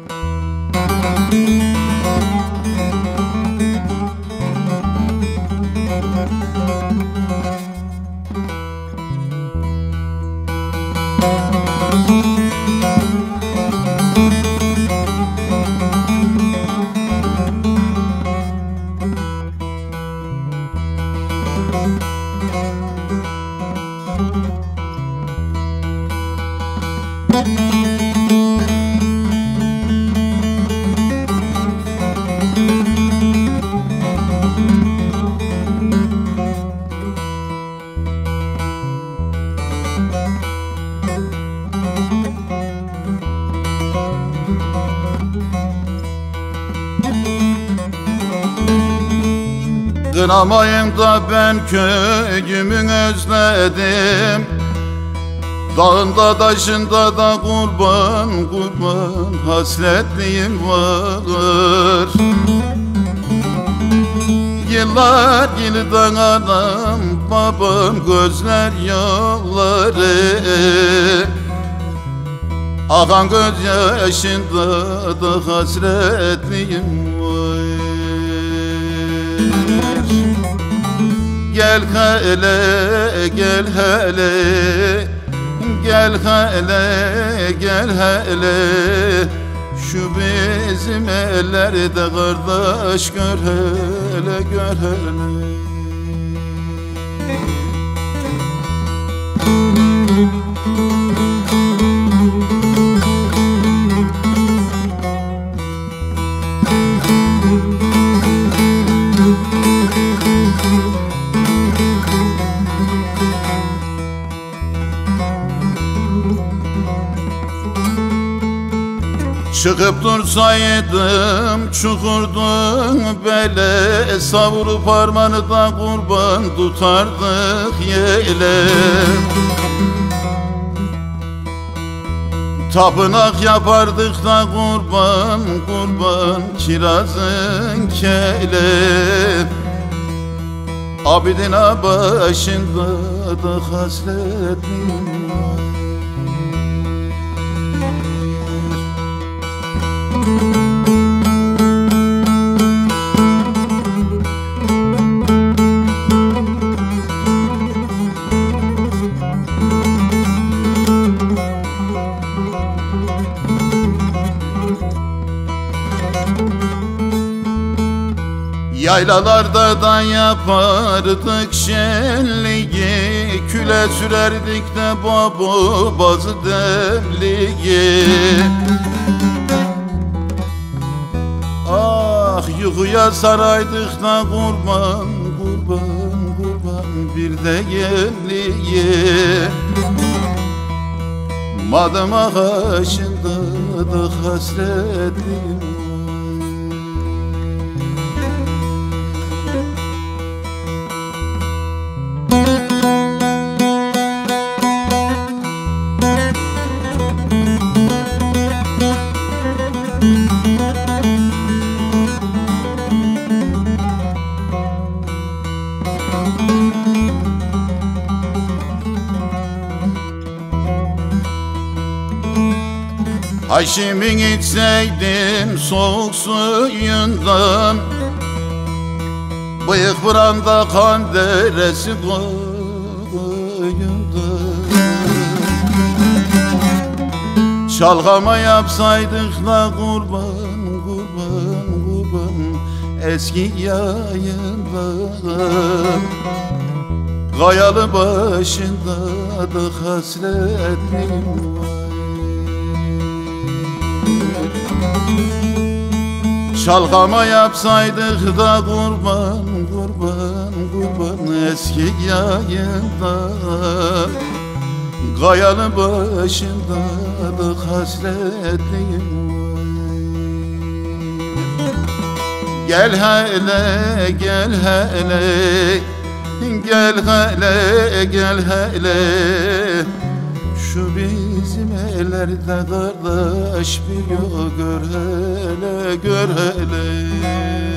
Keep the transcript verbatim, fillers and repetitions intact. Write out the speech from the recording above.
Kınamayın da ben köyümü özledim. Dağında taşında da kurban kurban hasretliyim var. Yıllar yıldan anam babam gözler yolları, akan gözyaşında da hasretliyim var. Gel hele, gel hele, gel hele, gel hele, şu bizim ellerde kardeş gör hele, gör hele. Çıkıp dursaydım çukurdun bele, savurup parmağını da kurban tutardık yele. Tapınak yapardık da kurban kurban kirazın kele. Abidine başında da hasretim var. Yaylalarda da yapardık şenliği, küle sürerdik de baba bazı demliği. Ah yuhuya saraydık da kurban kurban kurban bir de yerliği. Madım ağaçında da hasretliyim. Haşim'in içseydim soğuk suyundan, bıyık buranda kan deresi koyunda. Çalgama yapsaydık da kurban kurban kurban eski yayında. Kayalı başında da hasretliyim var. Çalgama yapsaydık da kurban kurban kurban eski yayında. Kayalı başında da hasretliyim var. Gel hele, gel hele, gel hele, gel hele, şu bizim ellerde kardeş bir gör hele, gör hele.